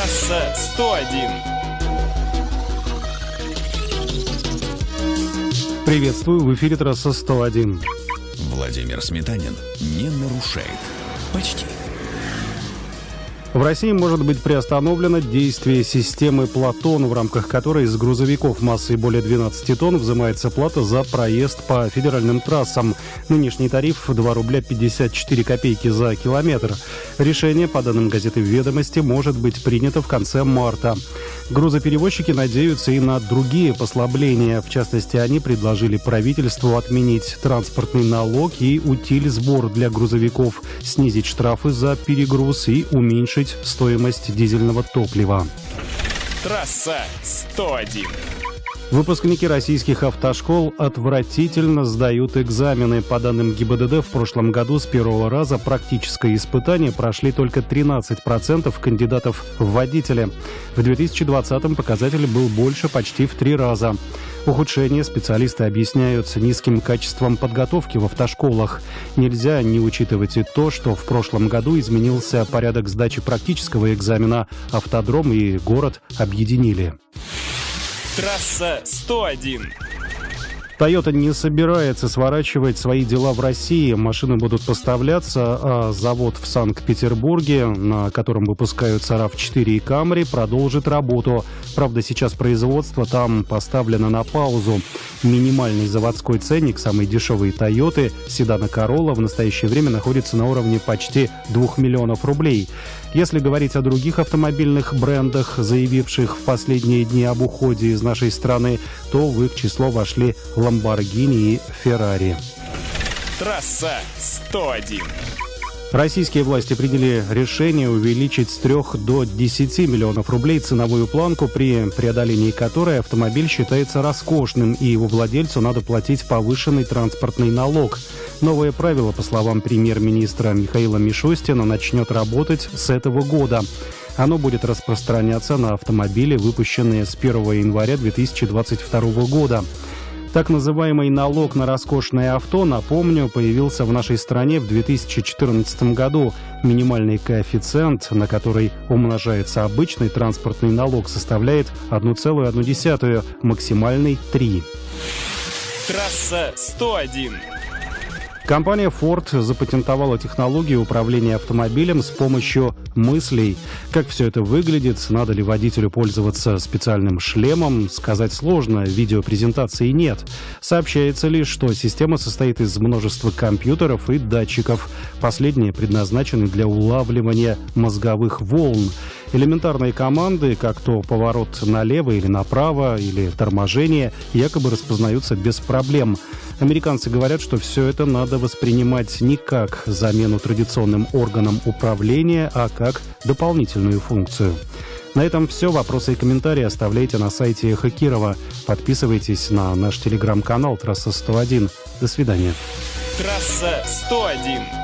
Трасса 101. Приветствую, в эфире трасса 101. Владимир Сметанин не нарушает. Почти. В России может быть приостановлено действие системы «Платон», в рамках которой с грузовиков массой более 12 тонн взимается плата за проезд по федеральным трассам. Нынешний тариф 2 рубля 54 копейки за километр. Решение, по данным газеты «Ведомости», может быть принято в конце марта. Грузоперевозчики надеются и на другие послабления. В частности, они предложили правительству отменить транспортный налог и утиль-сбор для грузовиков, снизить штрафы за перегруз и уменьшить стоимость дизельного топлива. Трасса 101. Выпускники российских автошкол отвратительно сдают экзамены. По данным ГИБДД, в прошлом году с первого раза практическое испытание прошли только 13% кандидатов в водители. В 2020-м показатель был больше почти в 3 раза. Ухудшение специалисты объясняют низким качеством подготовки в автошколах. Нельзя не учитывать и то, что в прошлом году изменился порядок сдачи практического экзамена. Автодром и город объединили. Трасса 101. Toyota не собирается сворачивать свои дела в России. Машины будут поставляться, а завод в Санкт-Петербурге, на котором выпускаются RAV4 и Camry, продолжит работу. Правда, сейчас производство там поставлено на паузу. Минимальный заводской ценник самой дешевой Toyota, седана Corolla, в настоящее время находится на уровне почти 2 миллионов рублей. Если говорить о других автомобильных брендах, заявивших в последние дни об уходе из нашей страны, то в их число вошли Lamborghini и Ferrari. Трасса 101. Российские власти приняли решение увеличить с 3 до 10 миллионов рублей ценовую планку, при преодолении которой автомобиль считается роскошным, и его владельцу надо платить повышенный транспортный налог. Новое правило, по словам премьер-министра Михаила Мишустина, начнет работать с этого года. Оно будет распространяться на автомобили, выпущенные с 1 января 2022 года. Так называемый налог на роскошное авто, напомню, появился в нашей стране в 2014 году. Минимальный коэффициент, на который умножается обычный транспортный налог, составляет 1,1, максимальный 3. Трасса 101. Компания Ford запатентовала технологию управления автомобилем с помощью мыслей. Как все это выглядит, надо ли водителю пользоваться специальным шлемом, сказать сложно, видеопрезентации нет. Сообщается лишь, что система состоит из множества компьютеров и датчиков. Последние предназначены для улавливания мозговых волн. Элементарные команды, как то поворот налево или направо, или торможение, якобы распознаются без проблем. Американцы говорят, что все это надо воспринимать не как замену традиционным органам управления, а как дополнительную функцию. На этом все. Вопросы и комментарии оставляйте на сайте Эхо Кирова. Подписывайтесь на наш телеграм-канал «Трасса 101». До свидания. Трасса 101.